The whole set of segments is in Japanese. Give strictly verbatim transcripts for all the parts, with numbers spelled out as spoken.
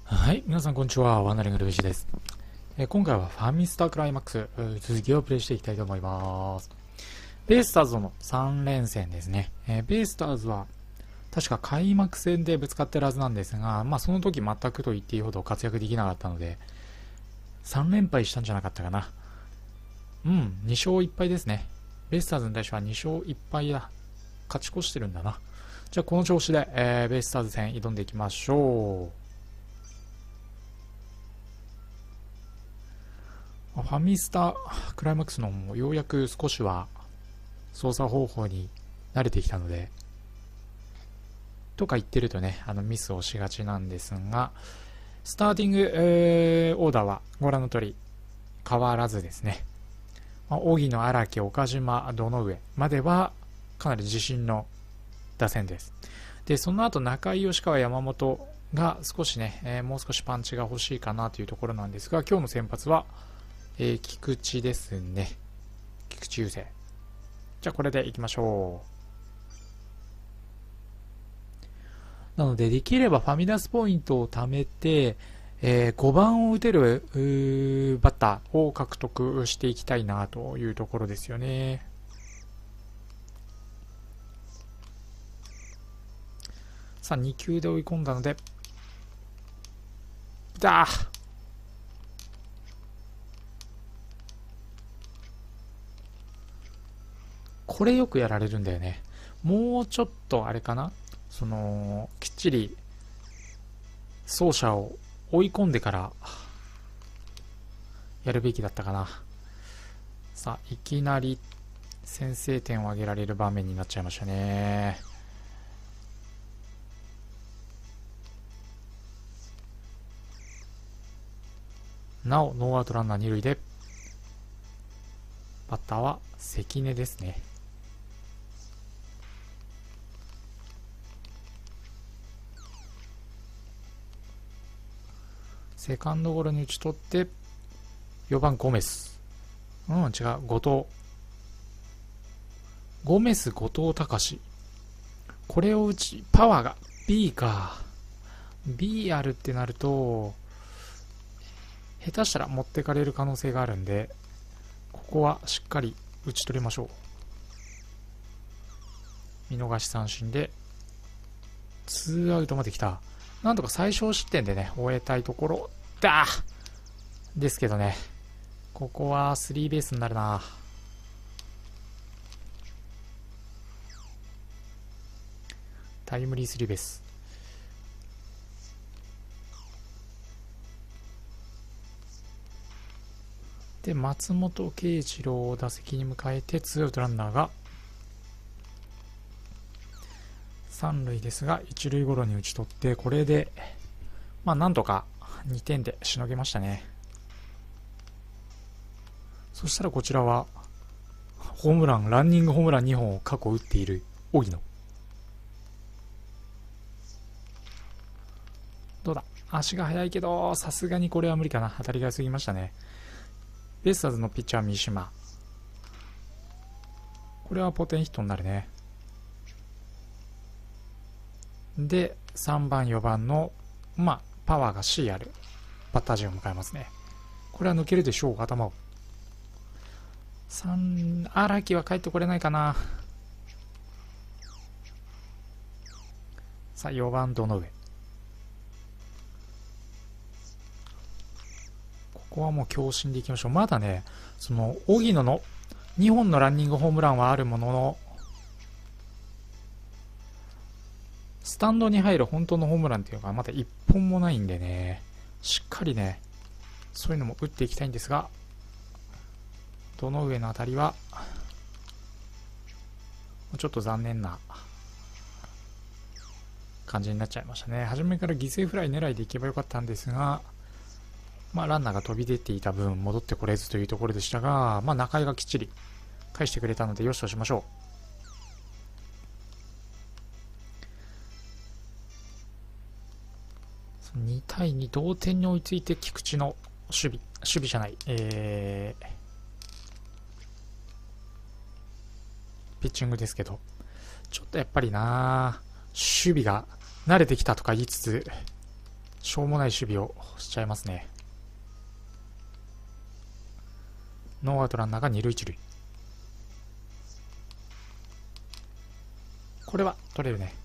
はい、皆さんこんにちは。ワンダリングルーシーです。えー今回はファミスタクライマックス、うー続きをプレイしていきたいと思います。ベイスターズとのさん連戦ですね。えーベイスターズは確か開幕戦でぶつかってるはずなんですが、まあその時全くと言っていいほど活躍できなかったので、さん連敗したんじゃなかったかな。うん、に勝いっ敗ですね。ベイスターズに対してはに勝いっ敗だ。勝ち越してるんだな。じゃあこの調子で、えーベイスターズ戦挑んでいきましょう。ファミスタクライマックスのもようやく少しは操作方法に慣れてきたので、とか言ってるとね、あのミスをしがちなんですが、スターティング、えーオーダーはご覧の通り変わらずですね。まあ、荻野、荒木、岡島、堂上まではかなり自信の打線です。で、その後中井、吉川、山本が少しね、えーもう少しパンチが欲しいかなというところなんですが、今日の先発はえー、菊池ですね。菊池雄星。じゃあこれでいきましょう。なので、できればファミダスポイントを貯めて、えー、ごばんを打てるバッターを獲得していきたいなというところですよね。さあ、に球で追い込んだので、だーこれよくやられるんだよね。もうちょっとあれかな、そのきっちり走者を追い込んでからやるべきだったかな。さあいきなり先制点を挙げられる場面になっちゃいましたね。なおノーアウトランナー二塁で、バッターは関根ですね。セカンドゴロに打ち取ってよばんゴメス、うん違う、後藤、ゴメス、後藤隆、これを打ちパワーが B か。 B あるってなると下手したら持ってかれる可能性があるんで、ここはしっかり打ち取りましょう。見逃し三振でツーアウトまで来た。なんとか最小失点でね終えたいところだですけどね、ここはスリーベースになるな。タイムリースリーベースで、松本慶次郎を打席に迎えてツーアウトランナーが三塁ですが、一塁ゴロに打ち取って、これでまあなんとかにてんでしのげましたね。そしたらこちらはホームラン、ランニングホームランにほんを過去打っている荻野。どうだ、足が速いけどさすがにこれは無理かな。当たりが過ぎましたね。ベイスターズのピッチャー三島、これはポテンヒットになるね。でさんばんよばんのまあパワーが C あるバッター陣を迎えますね。これは抜けるでしょう、頭を。さん荒木は帰ってこれないかな。さあよばん堂上、ここはもう強振でいきましょう。まだね、その荻野のにほんのランニングホームランはあるものの、スタンドに入る本当のホームランっていうのがまだいっぽんもないんでね、しっかりねそういうのも打っていきたいんですが、どの上のあたりはちょっと残念な感じになっちゃいましたね。初めから犠牲フライ狙いでいけばよかったんですが、まあ、ランナーが飛び出ていた分戻ってこれずというところでしたが、まあ、中井がきっちり返してくれたのでよしとしましょう。にたいに同点に追いついて菊池の守備守備じゃない、えー、ピッチングですけど、ちょっとやっぱりな守備が慣れてきたとか言いつつしょうもない守備をしちゃいますね。ノーアウトランナーが二塁一塁。これは取れるね。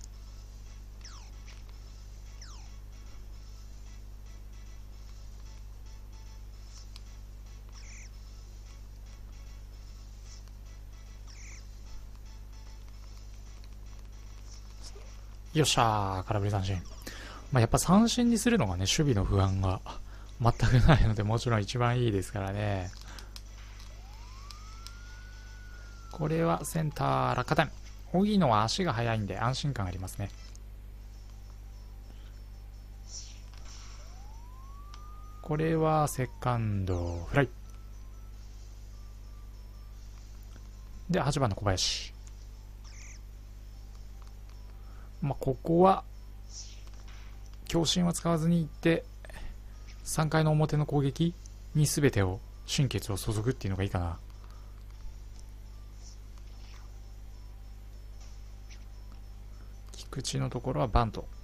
よっしゃー、空振り三振。まあ、やっぱ三振にするのがね、守備の不安が全くないので、もちろん一番いいですからね。これはセンター落下点。荻野は足が速いんで安心感ありますね。これはセカンドフライで、はちばんの小林。まあ、ここは強振は使わずにいってさんかいの表の攻撃に全てを心血を注ぐっていうのがいいかな。菊池のところはバント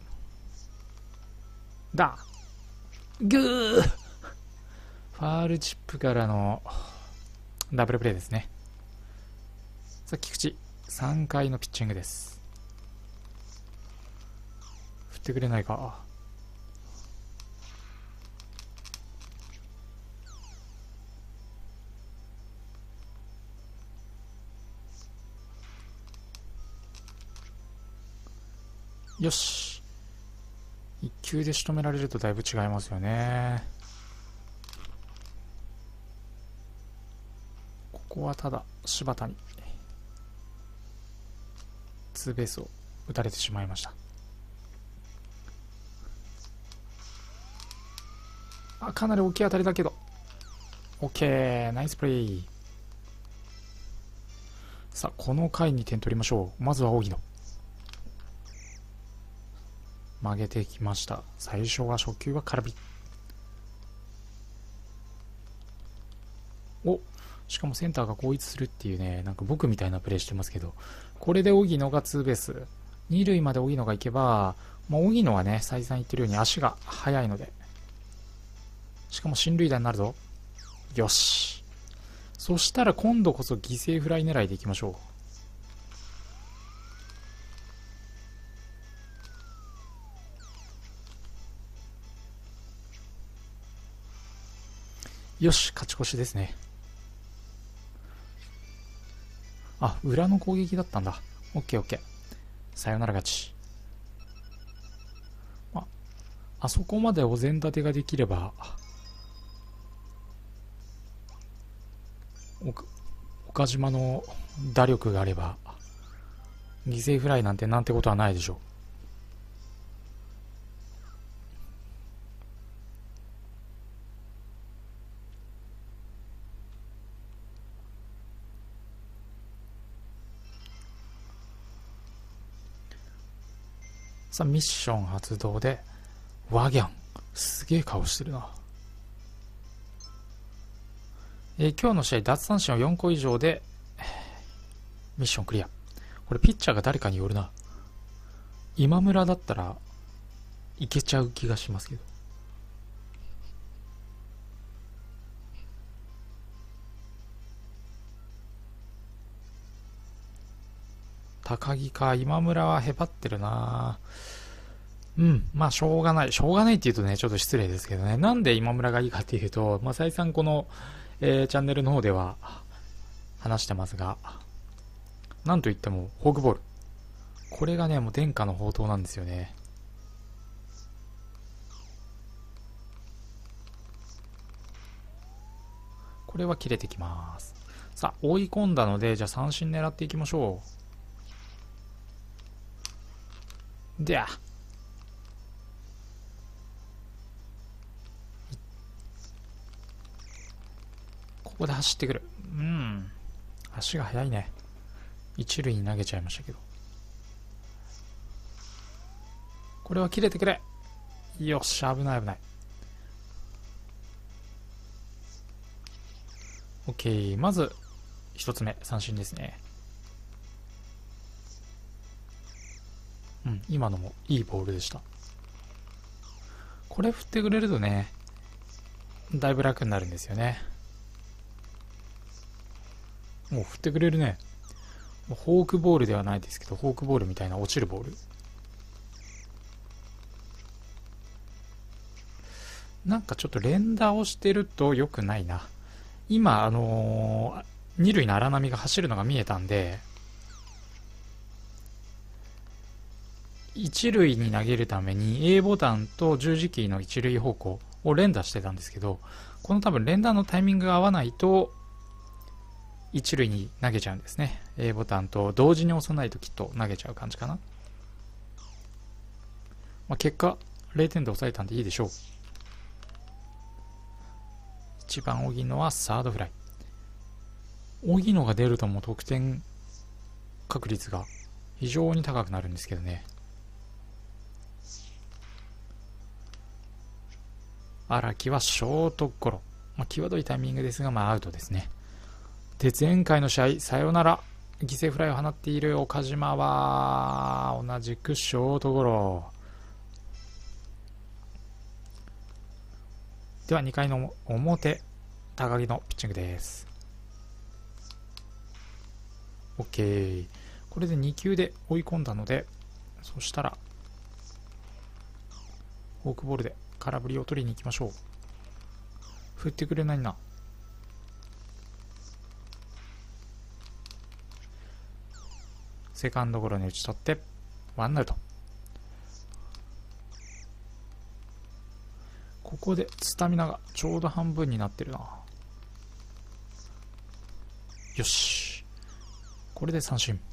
だ。グーファールチップからのダブルプレーですね。さあ菊池さんかいのピッチングです。振ってくれないか。よし、いっきゅうで仕留められるとだいぶ違いますよね。ここはただ柴田にツーベースを打たれてしまいました。あ、かなり大きい当たりだけど OK、 ナイスプレー。さあこの回に点取りましょう。まずは荻野曲げてきました。最初は初球は空振り。お、しかもセンターが後逸するっていうね、なんか僕みたいなプレーしてますけど、これで荻野がツーベース、二塁まで荻野が行けば、まあ、荻野はね再三言ってるように足が速いので、しかも進塁打になるぞ。よし、そしたら今度こそ犠牲フライ狙いでいきましょう。よし、勝ち越しですね。あ、裏の攻撃だったんだ。オッケーオッケー。さよなら勝ち。あ、あそこまでお膳立てができれば、岡島の打力があれば、犠牲フライなんてなんてことはないでしょう。さあミッション発動でワギャン、すげえ顔してるな。えー、今日の試合奪三振をよんこ以上でミッションクリア。これピッチャーが誰かによるな。今村だったらいけちゃう気がしますけど。高木か。今村はへばってるな。うん、まあしょうがない。しょうがないって言うとね、ちょっと失礼ですけどね。なんで今村がいいかっていうと、まあ再三この、えー、チャンネルの方では話してますが、なんといってもフォークボール。これがね、もう伝家の宝刀なんですよね。これは切れてきます。さあ、追い込んだので、じゃあ三振狙っていきましょう。でや。ここで走ってくる。うん。足が速いね。一塁に投げちゃいましたけど。これは切れてくれ。よっしゃ、危ない危ない。OK。まず、一つ目、三振ですね。うん、今のもいいボールでした。 これ振ってくれるとね、だいぶ楽になるんですよね。もう振ってくれるね。フォークボールではないですけど、フォークボールみたいな落ちるボール。なんかちょっと連打をしてると良くないな。今、あのー、二塁の荒波が走るのが見えたんで、一塁に投げるために A ボタンと十字キーの一塁方向を連打してたんですけど、この多分連打のタイミングが合わないと一塁に投げちゃうんですね。 A ボタンと同時に押さないときっと投げちゃう感じかな。まあ、結果れいてんで抑えたんでいいでしょう。一番荻野はサードフライ。荻野が出るともう得点確率が非常に高くなるんですけどね。荒木はショートゴロ、まあ、際どいタイミングですが、まあ、アウトですね。で、前回の試合サヨナラ犠牲フライを放っている岡島は同じくショートゴロでは、にかいの表、高木のピッチングです。 OK、 これでに球で追い込んだので、そしたらフォークボールで空振りを取りに行きましょう。振ってくれないな。セカンドゴロに打ち取ってワンアウト。ここでスタミナがちょうど半分になってるな。よし、これで三振。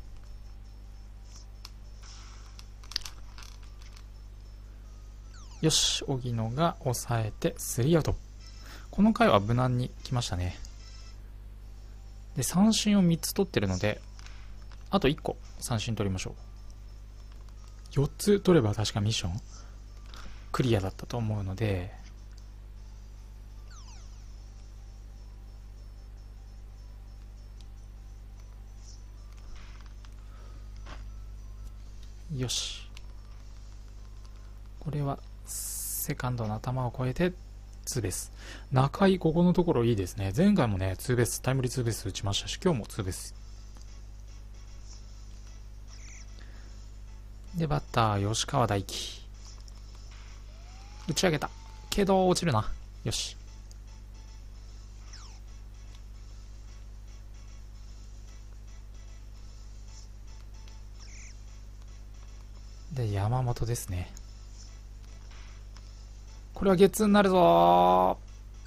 よし、荻野が抑えてスリーアウト。この回は無難に来ましたね。で、三振をみっつ取ってるので、あといっこ三振取りましょう。よっつ取れば確かミッションクリアだったと思うので、よし、これはセカンドの頭を越えてツーベース。中井ここのところいいですね。前回もねツーベース、タイムリーツーベース打ちましたし、今日もツーベースで、バッター吉川大輝、打ち上げたけど落ちるな。よし、で山本ですね。これはゲッツーになるぞ。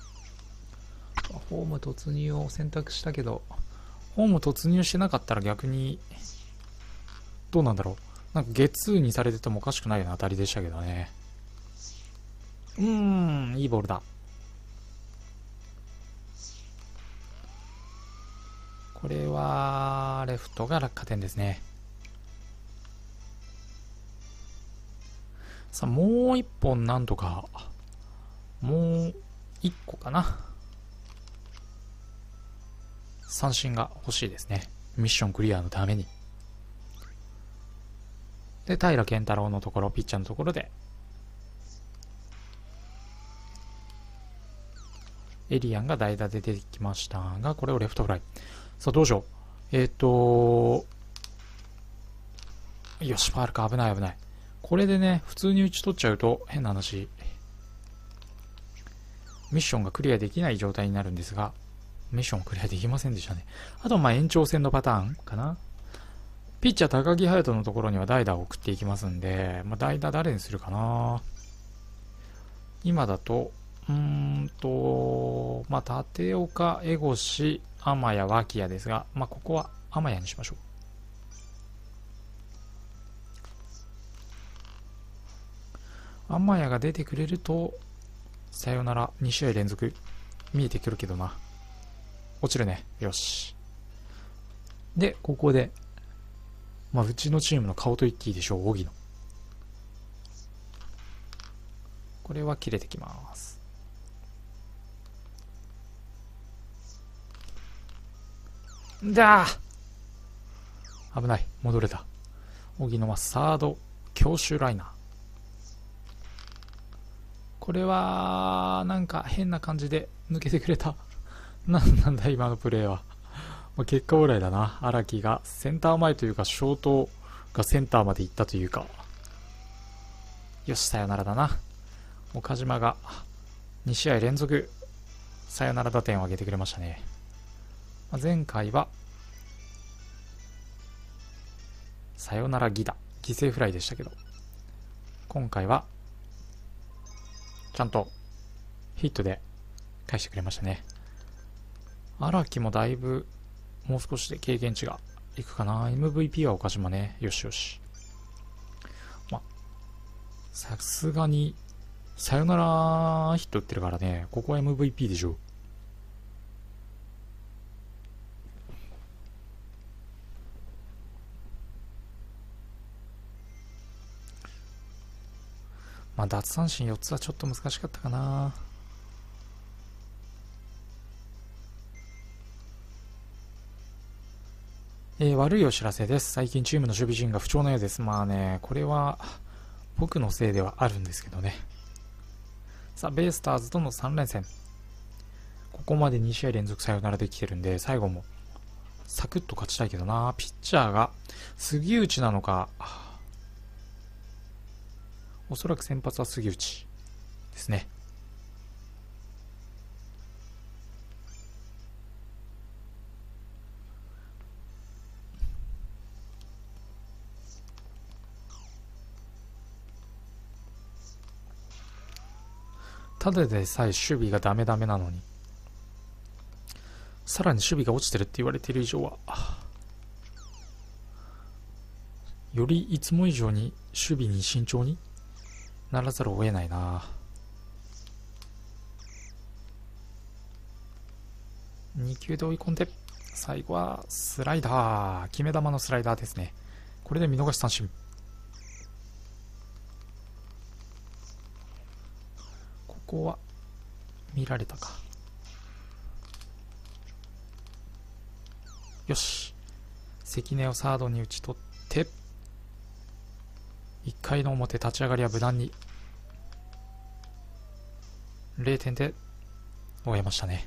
ホーム突入を選択したけど、ホーム突入してなかったら逆にどうなんだろう。なんかゲッツーにされててもおかしくないような当たりでしたけどね。うーん、いいボールだ。これはレフトが落下点ですね。さあ、もう一本なんとか、もう一個かな、三振が欲しいですね。ミッションクリアのために。で、平健太郎のところ、ピッチャーのところでエリアンが代打で出てきましたが、これをレフトフライ。さあ、どうしよう。えっとよし、ファウルか。危ない危ない。これでね、普通に打ち取っちゃうと変な話、ミッションがクリアできない状態になるんですが、ミッションクリアできませんでしたね。あとまあ延長戦のパターンかな。ピッチャー高木隼人のところには代打を送っていきますんで、まあ、代打誰にするかな。今だとうーんとまあ立岡、江越、天谷、脇谷ですが、まあここは天谷にしましょう。天谷が出てくれるとさよならに試合連続見えてくるけどな。落ちるね。よし。で、ここで、まあ、うちのチームの顔と言っていいでしょう、荻野。これは切れてきます。だー、危ない。戻れた。荻野はサード強襲ライナこれはなんか変な感じで抜けてくれた。なんなんだ今のプレーは。まあ、結果オーライだな。荒木がセンター前というか、ショートがセンターまで行ったというか。よし、さよならだな。岡島がに試合連続さよなら打点を挙げてくれましたね。まあ、前回はさよなら犠打、犠牲フライでしたけど、今回はちゃんとヒットで返してくれましたね。荒木もだいぶもう少しで経験値がいくかな。 エムブイピー は岡島ね。よしよし。まさすがにさよならヒット打ってるからね、ここは エムブイピー でしょ。まあ奪三振よっつはちょっと難しかったかな。えー、悪いお知らせです。最近チームの守備陣が不調のようです。まあね、これは僕のせいではあるんですけどね。さあ、ベイスターズとのさん連戦。ここまでに試合連続サヨナラできてるんで、最後もサクッと勝ちたいけどな。ピッチャーが杉内なのか、おそらく先発は杉内ですね。ただでさえ守備がダメダメなのに、さらに守備が落ちてるって言われている以上は、よりいつも以上に守備に慎重にならざるを得ないな。に球で追い込んで、最後はスライダー、決め球のスライダーですね。これで見逃し三振。ここは見られたか。よし、関根をサードに打ち取って、いっかいの表立ち上がりは無難にれいてんで終えましたね。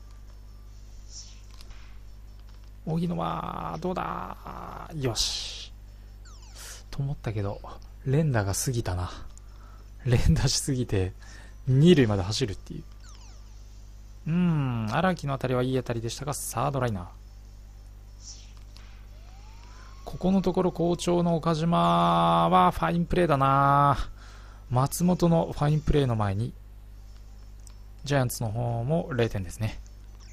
荻野はどうだ、よしと思ったけど、連打が過ぎたな。連打しすぎてに塁まで走るっていう。うーん、荒木の当たりはいい当たりでしたが、サードライナー。ここのところ好調の岡島はファインプレーだな。松本のファインプレーの前にジャイアンツの方もれいてんですね。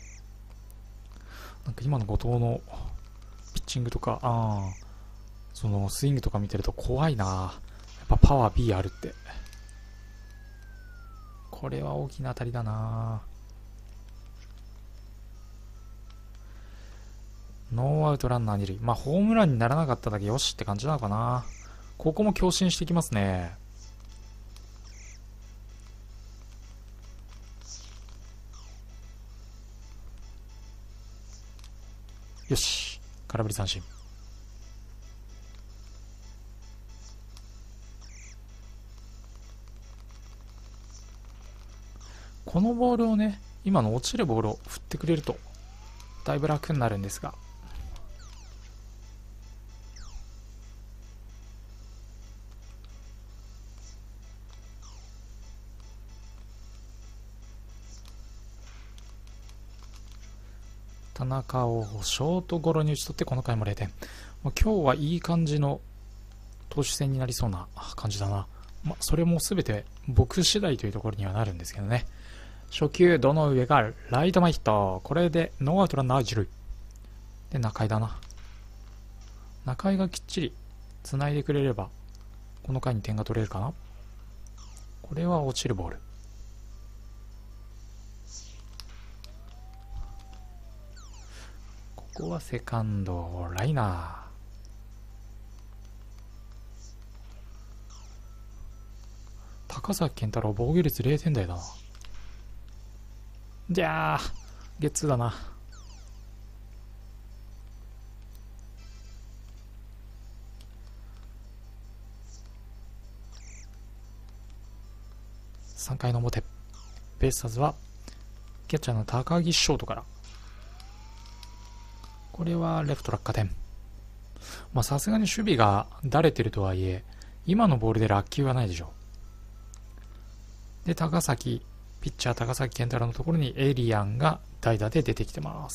なんか今の後藤のピッチングとか、あそのスイングとか見てると怖いな。やっぱパワー B あるって。これは大きな当たりだな。ノーアウトランナーに塁。まあホームランにならなかっただけよしって感じなのかな。ここも強振してきますね。よし、空振り三振。このボールをね、今の落ちるボールを振ってくれるとだいぶ楽になるんですが、田中をショートゴロに打ち取ってこの回もれいてん。今日はいい感じの投手戦になりそうな感じだな。まあ、それも全て僕次第というところにはなるんですけどね。初球どの上がライト前ヒット。これでノーアウトランナー一塁で、中井だな。中井がきっちり繋いでくれればこの回に点が取れるかな。これは落ちるボール。ここはセカンドライナー。高崎健太郎防御率れいてん台だな。じゃあゲッツーだな。 さんかいの表、ベイスターズはキャッチャーの高木ショートから、これはレフト落下点。まあさすがに守備がだれてるとはいえ、今のボールで落球はないでしょう。で、高崎、ピッチャー高崎健太郎のところにエイリアンが代打で出てきてます。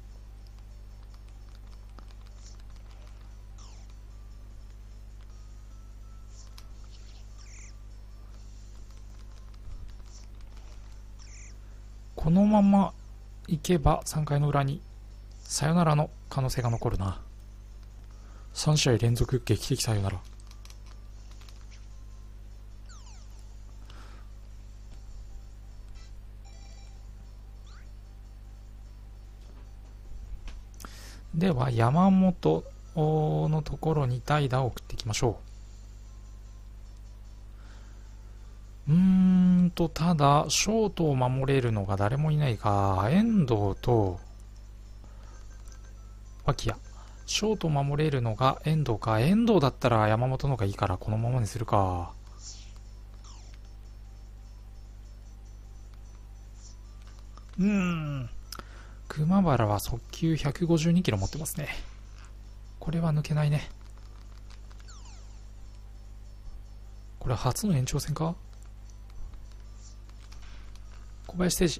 このままいけばさんかいの裏にサヨナラの可能性が残るな。さん試合連続劇的サヨナラ。では山本のところに代打を送っていきましょう。うーんとただショートを守れるのが誰もいないか。遠藤と脇谷。ショート守れるのが遠藤か。遠藤だったら山本の方がいいからこのままにするか。うーん熊原は速球ひゃくごじゅうにキロ持ってますね。これは抜けないね。これは初の延長戦か。小林誠司。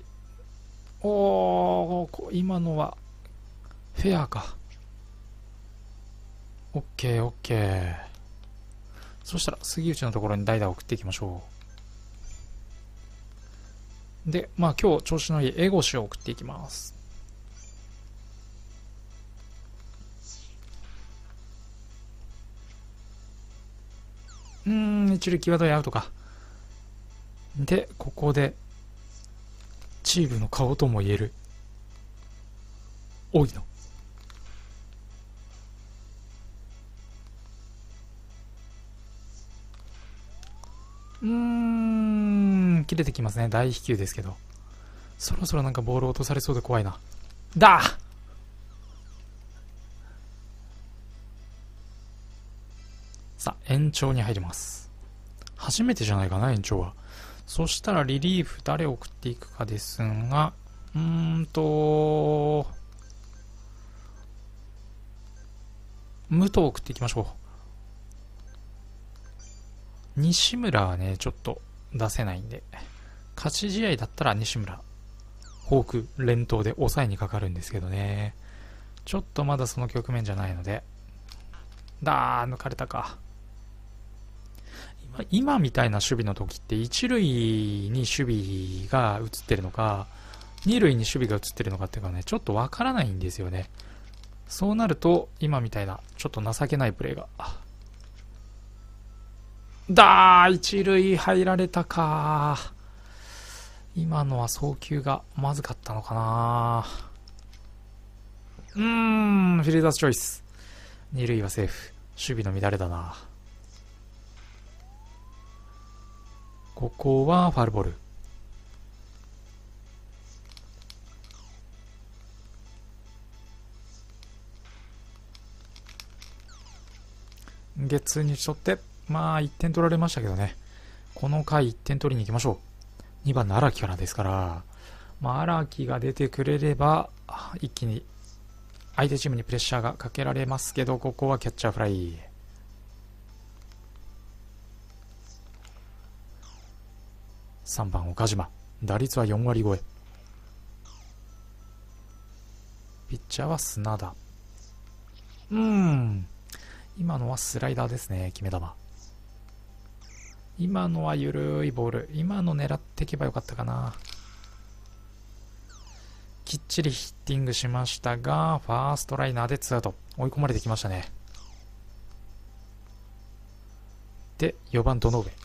おー、今のはフェアか。オッケーオッケー。そしたら杉内のところに代打を送っていきましょう。で、まあ今日調子のいい江越を送っていきます。うーん、一塁際どいアウトか。で、ここでチームの顔とも言える荻野。うーん、切れてきますね。大飛球ですけど。そろそろなんかボール落とされそうで怖いな。ださあ、延長に入ります。初めてじゃないかな、延長は。そしたらリリーフ誰を送っていくかですが、うーんと、武藤を送っていきましょう。西村はね、ちょっと出せないんで、勝ち試合だったら西村、フォーク連投で抑えにかかるんですけどね。ちょっとまだその局面じゃないので、だー、抜かれたか。今、今みたいな守備の時って一塁に守備が映ってるのか、二塁に守備が映ってるのかっていうかね、ちょっとわからないんですよね。そうなると、今みたいな、ちょっと情けないプレーが。だー、一塁入られたか。今のは送球がまずかったのかな。うーん、フィルダースチョイス。二塁はセーフ。守備の乱れだな。ここはファウルボール。ゲッツーに打ち取って、まあいってん取られましたけどね。この回いってん取りに行きましょう。にばんの荒木からですから、まあ荒木が出てくれれば、一気に相手チームにプレッシャーがかけられますけど、ここはキャッチャーフライ。さんばん岡島。打率はよん割超え。ピッチャーは砂田。うーん。今のはスライダーですね、決め球。今のは緩いボール。今の狙っていけばよかったかな。きっちりヒッティングしましたが、ファーストライナーでツーアウト。追い込まれてきましたね。で、よばん堂上。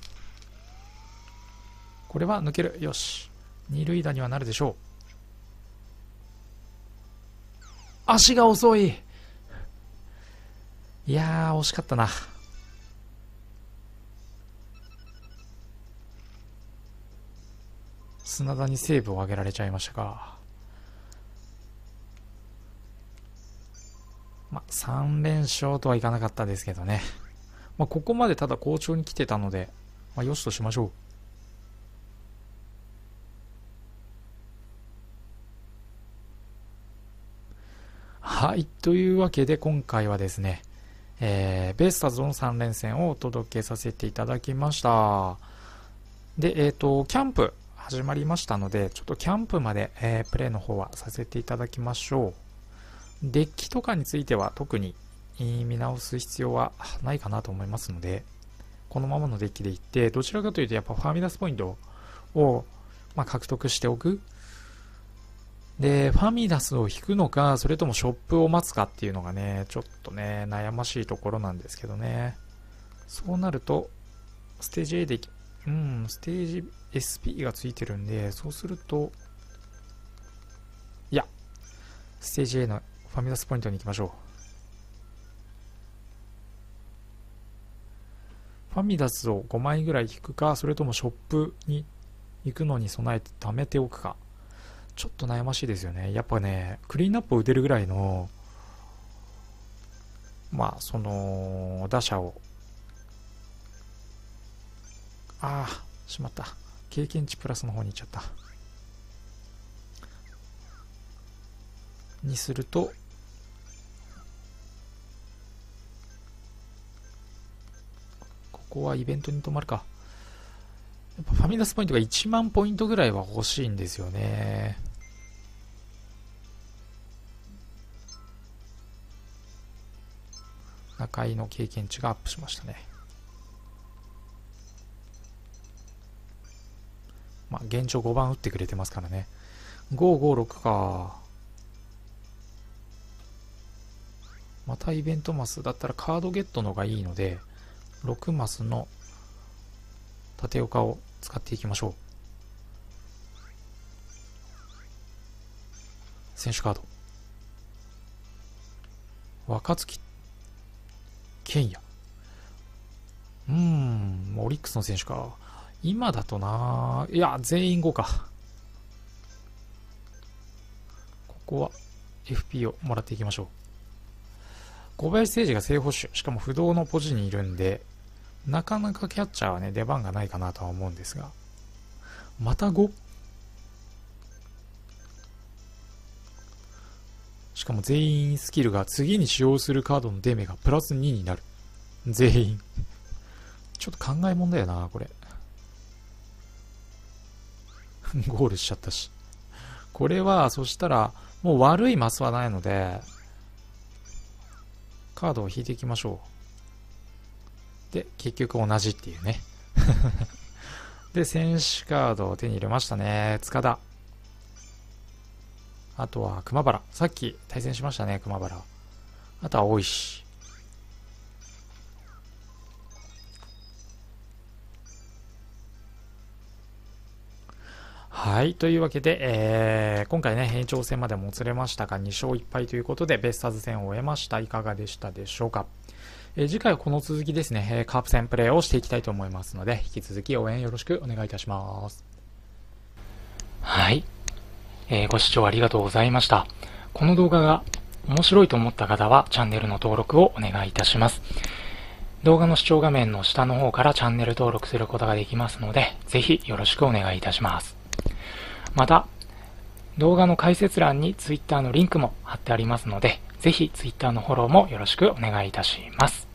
これは抜ける。よし。二塁打にはなるでしょう。足が遅い。いやー、惜しかったな。砂田にセーブを上げられちゃいましたか。まあ、さん連勝とはいかなかったですけどね。まあ、ここまでただ好調に来てたので、まあ、よしとしましょう。 はい、というわけで今回はですね、えー、ベイスターズのさん連戦をお届けさせていただきました。で、えっと、キャンプ始まりましたので、ちょっとキャンプまで、えー、プレイの方はさせていただきましょう。デッキとかについては特に見直す必要はないかなと思いますので、このままのデッキでいって、どちらかというとやっぱファミダスポイントを、まあ、獲得しておく。で、ファミダスを引くのか、それともショップを待つかっていうのがね、ちょっとね、悩ましいところなんですけどね。そうなると、ステージ A で、うん、ステージ エスピー がついてるんで、そうすると、いや、ステージ A のファミダスポイントに行きましょう。ファミダスをごまいぐらい引くか、それともショップに行くのに備えて貯めておくか。ちょっと悩ましいですよね。やっぱね、クリーンアップを打てるぐらいの、まあ、その、打者を、ああ、しまった。経験値プラスの方に行っちゃった。にすると、ここはイベントに止まるか。やっぱファミダスポイントがいちまんポイントぐらいは欲しいんですよね。中井の経験値がアップしましたね。まあ、現状ごばん打ってくれてますからね。ご、ご、ろくか。またイベントマスだったらカードゲットのがいいので、ろくマスの縦岡を使っていきましょう。選手カード。若月健也。うーん、オリックスの選手か。今だとな、いや、全員ごか。ここは エフピー をもらっていきましょう。小林誠司が正捕手、しかも不動のポジにいるんで、なかなかキャッチャーはね、出番がないかなとは思うんですが。また ご？ しかも全員スキルが次に使用するカードのデメがプラスにになる。全員。ちょっと考えもんだよな、これ。ゴールしちゃったし。これは、そしたら、もう悪いマスはないので、カードを引いていきましょう。で、結局同じっていうね。で、選手カードを手に入れましたね。塚田。あとは熊原。さっき対戦しましたね、熊原。あとは大石。はい。というわけで、えー、今回ね、延長戦までもつれましたが、にしょういっぱいということで、ベイスターズ戦を終えました。いかがでしたでしょうか。えー、次回はこの続きですね、えー、カープ戦プレーをしていきたいと思いますので、引き続き応援よろしくお願いいたします。 はい。えー、ご視聴ありがとうございました。この動画が面白いと思った方は、チャンネルの登録をお願いいたします。動画の視聴画面の下の方からチャンネル登録することができますので、ぜひよろしくお願いいたします。また、動画の解説欄に Twitter のリンクも貼ってありますので、ぜひ Twitter のフォローもよろしくお願いいたします。